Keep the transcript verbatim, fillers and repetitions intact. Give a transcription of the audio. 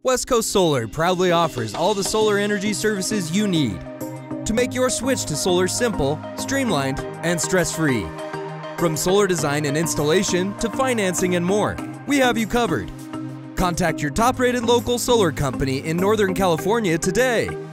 West Coast Solar proudly offers all the solar energy services you need to make your switch to solar simple, streamlined, and stress-free. From solar design and installation to financing and more, we have you covered. Contact your top-rated local solar company in Northern California today.